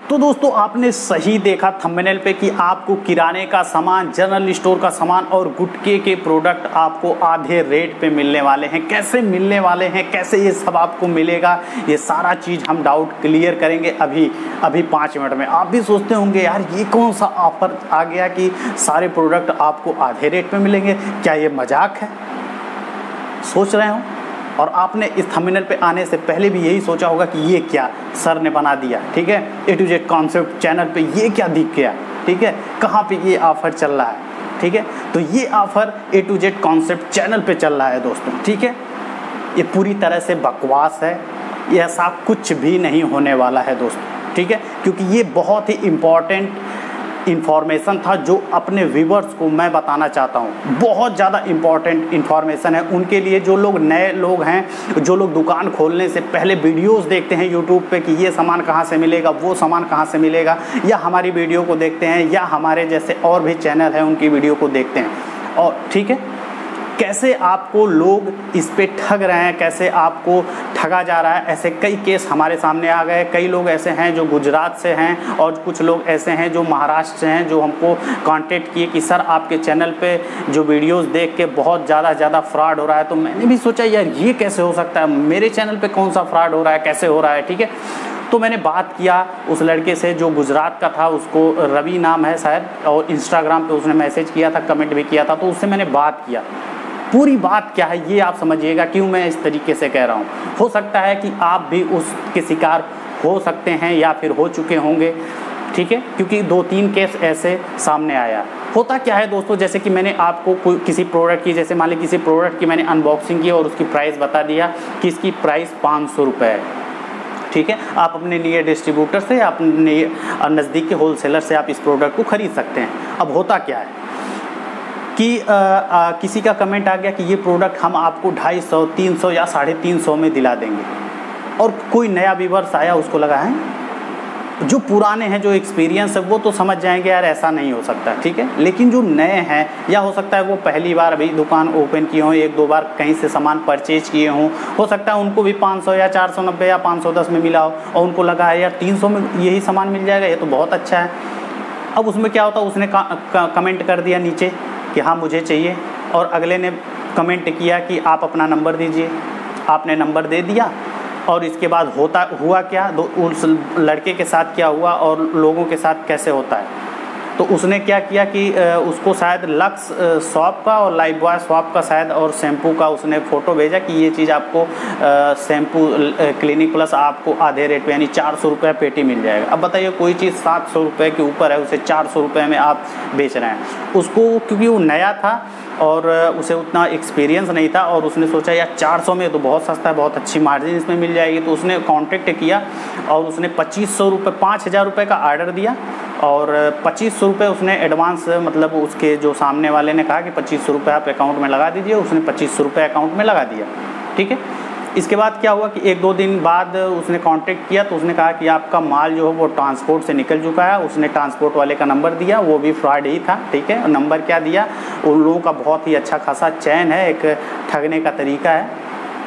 तो दोस्तों आपने सही देखा थंबनेल पे कि आपको किराने का सामान, जनरल स्टोर का सामान और गुटखे के प्रोडक्ट आपको आधे रेट पे मिलने वाले हैं। कैसे मिलने वाले हैं, कैसे ये सब आपको मिलेगा, ये सारा चीज़ हम डाउट क्लियर करेंगे अभी 5 मिनट में। आप भी सोचते होंगे यार ये कौन सा ऑफर आ गया कि सारे प्रोडक्ट आपको आधे रेट पे मिलेंगे, क्या ये मजाक है? सोच रहे हो। और आपने इस थंबनेल पे आने से पहले भी यही सोचा होगा कि ये क्या सर ने बना दिया, ठीक है, A to Z concept channel पे ये क्या दिख गया, ठीक है, कहाँ पे ये ऑफ़र चल रहा है, ठीक है। तो ये offer A to Z concept channel पे चल रहा है दोस्तों, ठीक है। ये पूरी तरह से बकवास है, ये ऐसा कुछ भी नहीं होने वाला है दोस्तों, ठीक है, क्योंकि ये बहुत ही इम्पॉर्टेंट इन्फॉर्मेशन था जो अपने व्यूवर्स को मैं बताना चाहता हूँ। बहुत ज़्यादा इम्पॉर्टेंट इन्फॉर्मेशन है उनके लिए, जो लोग नए लोग हैं, जो लोग दुकान खोलने से पहले वीडियोस देखते हैं यूट्यूब पे कि ये सामान कहाँ से मिलेगा, वो सामान कहाँ से मिलेगा, या हमारी वीडियो को देखते हैं या हमारे जैसे और भी चैनल हैं उनकी वीडियो को देखते हैं। और ठीक है, कैसे आपको लोग इस पे ठग रहे हैं, कैसे आपको ठगा जा रहा है, ऐसे कई केस हमारे सामने आ गए। कई लोग ऐसे हैं जो गुजरात से हैं और कुछ लोग ऐसे हैं जो महाराष्ट्र से हैं, जो हमको कांटेक्ट किए कि सर आपके चैनल पे जो वीडियोस देख के बहुत ज़्यादा फ्रॉड हो रहा है। तो मैंने भी सोचा यार ये कैसे हो सकता है, मेरे चैनल पे कौन सा फ्रॉड हो रहा है, कैसे हो रहा है, ठीक है। तो मैंने बात किया उस लड़के से जो गुजरात का था, उसको रवि नाम है शायद, और इंस्टाग्राम पे उसने मैसेज किया था, कमेंट भी किया था। तो उससे मैंने बात किया, पूरी बात क्या है ये आप समझिएगा, क्यों मैं इस तरीके से कह रहा हूँ। हो सकता है कि आप भी उसके शिकार हो सकते हैं या फिर हो चुके होंगे, ठीक है, क्योंकि 2-3 केस ऐसे सामने आया। होता क्या है दोस्तों, जैसे कि मैंने आपको किसी प्रोडक्ट की, जैसे मान लीजिए किसी प्रोडक्ट की मैंने अनबॉक्सिंग की और उसकी प्राइस बता दिया कि इसकी प्राइस 500 रुपये है, ठीक है। आप अपने लिए डिस्ट्रीब्यूटर से या अपने नज़दीक के होलसेलर से आप इस प्रोडक्ट को ख़रीद सकते हैं। अब होता क्या है कि किसी का कमेंट आ गया कि ये प्रोडक्ट हम आपको 250, 300 या 350 में दिला देंगे, और कोई नया व्यूअर्स आया उसको लगा है, जो पुराने हैं, जो एक्सपीरियंस है, वो तो समझ जाएंगे यार ऐसा नहीं हो सकता, ठीक है। लेकिन जो नए हैं, या हो सकता है वो पहली बार अभी दुकान ओपन किए हों, 1-2 बार कहीं से सामान परचेज किए हों, हो सकता है उनको भी 500 या 490 या 510 में मिला हो और उनको लगा है यार 300 में यही सामान मिल जाएगा, ये तो बहुत अच्छा है। अब उसमें क्या होता है, उसने कमेंट कर दिया नीचे कि हाँ मुझे चाहिए, और अगले ने कमेंट किया कि आप अपना नंबर दीजिए। आपने नंबर दे दिया, और इसके बाद हुआ क्या, उस लड़के के साथ क्या हुआ और लोगों के साथ कैसे होता है। तो उसने क्या किया कि उसको शायद लक्स शॉप का और लाइफ बॉय शॉप का शायद और शैम्पू का उसने फ़ोटो भेजा कि ये चीज़ आपको शैम्पू क्लिनिक प्लस आपको आधे रेट पे यानी 400 रुपये पेटी मिल जाएगा। अब बताइए कोई चीज़ 700 रुपये के ऊपर है, उसे 400 रुपये में आप बेच रहे हैं उसको, क्योंकि वो नया था और उसे उतना एक्सपीरियंस नहीं था, और उसने सोचा यार 400 में तो बहुत सस्ता है, बहुत अच्छी मार्जिन इसमें मिल जाएगी। तो उसने कांटेक्ट किया और उसने 2500 रुपये, 5000 रुपये का आर्डर दिया, और 2500 रुपये उसने एडवांस, मतलब उसके जो सामने वाले ने कहा कि 2500 रुपये आप अकाउंट में लगा दीजिए, उसने 2500 रुपये अकाउंट में लगा दिया, ठीक है। इसके बाद क्या हुआ कि 1-2 दिन बाद उसने कांटेक्ट किया, तो उसने कहा कि आपका माल जो है वो ट्रांसपोर्ट से निकल चुका है। उसने ट्रांसपोर्ट वाले का नंबर दिया, वो भी फ्रॉड ही था, ठीक है। नंबर क्या दिया, उन लोगों का बहुत ही अच्छा खासा चैन है, एक ठगने का तरीका है।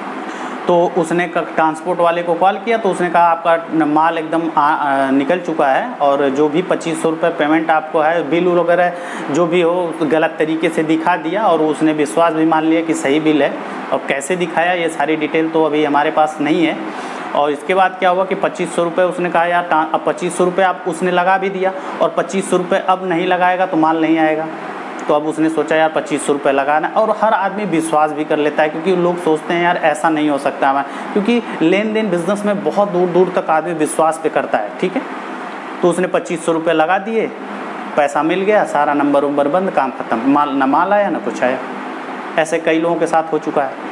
तो उसने ट्रांसपोर्ट वाले को कॉल किया, तो उसने कहा आपका माल एकदम निकल चुका है, और जो भी 2500 रुपये पेमेंट आपको है, बिल वगैरह जो भी हो गलत तरीके से दिखा दिया, और उसने विश्वास भी मान लिया कि सही बिल है। और कैसे दिखाया ये सारी डिटेल तो अभी हमारे पास नहीं है। और इसके बाद क्या हुआ कि 2500 रुपये उसने कहा यार अब 2500 रुपये आप उसने लगा भी दिया, और 2500 रुपये अब नहीं लगाएगा तो माल नहीं आएगा। तो अब उसने सोचा यार 2500 रुपये लगाना, और हर आदमी विश्वास भी कर लेता है, क्योंकि लोग सोचते हैं यार ऐसा नहीं हो सकता है, क्योंकि लेन देन बिजनेस में बहुत दूर दूर तक आदमी विश्वास पे करता है, ठीक है। तो उसने 2500 रुपये लगा दिए, पैसा मिल गया, सारा नंबर बंद, काम खत्म, न माल आया ना कुछ आया। ऐसे कई लोगों के साथ हो चुका है,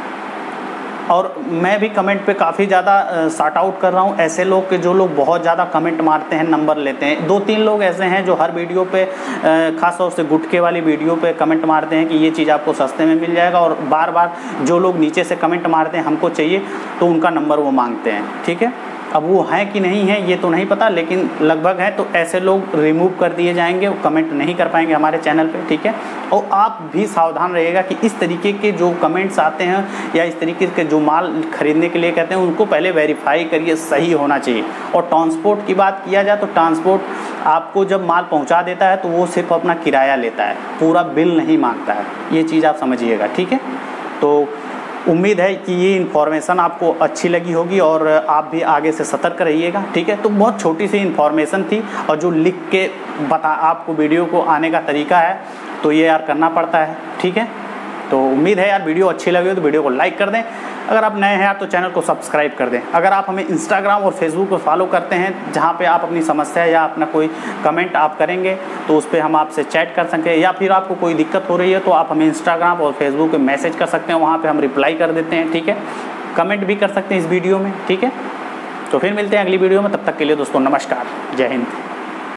और मैं भी कमेंट पे काफ़ी ज़्यादा शॉर्ट आउट कर रहा हूँ ऐसे लोग के, जो लोग बहुत ज़्यादा कमेंट मारते हैं, नंबर लेते हैं। 2-3 लोग ऐसे हैं जो हर वीडियो पे, खास तौर से गुटखे वाली वीडियो पे कमेंट मारते हैं कि ये चीज़ आपको सस्ते में मिल जाएगा, और बार बार जो लोग नीचे से कमेंट मारते हैं हमको चाहिए, तो उनका नंबर वो मांगते हैं, ठीक है। अब वो हैं कि नहीं हैं ये तो नहीं पता, लेकिन लगभग है। तो ऐसे लोग रिमूव कर दिए जाएंगे, वो कमेंट नहीं कर पाएंगे हमारे चैनल पे, ठीक है। और आप भी सावधान रहिएगा कि इस तरीके के जो कमेंट्स आते हैं या इस तरीके के जो माल खरीदने के लिए कहते हैं उनको पहले वेरीफाई करिए, सही होना चाहिए। और ट्रांसपोर्ट की बात किया जाए तो ट्रांसपोर्ट आपको जब माल पहुँचा देता है तो वो सिर्फ अपना किराया लेता है, पूरा बिल नहीं मांगता है, ये चीज़ आप समझिएगा, ठीक है। तो उम्मीद है कि ये इन्फॉर्मेशन आपको अच्छी लगी होगी और आप भी आगे से सतर्क रहिएगा, ठीक है। तो बहुत छोटी सी इन्फॉर्मेशन थी और जो लिख के आपको वीडियो को आने का तरीका है तो ये यार करना पड़ता है, ठीक है। तो उम्मीद है यार वीडियो अच्छी लगी हो तो वीडियो को लाइक कर दें, अगर आप नए हैं यार तो चैनल को सब्सक्राइब कर दें। अगर आप हमें इंस्टाग्राम और फेसबुक पर फॉलो करते हैं जहाँ पे आप अपनी समस्या या अपना कोई कमेंट आप करेंगे तो उस पर हम आपसे चैट कर सकें, या फिर आपको कोई दिक्कत हो रही है तो आप हमें इंस्टाग्राम और फेसबुक पे मैसेज कर सकते हैं, वहाँ पे हम रिप्लाई कर देते हैं, ठीक है। कमेंट भी कर सकते हैं इस वीडियो में, ठीक है। तो फिर मिलते हैं अगली वीडियो में, तब तक के लिए दोस्तों नमस्कार, जय हिंद।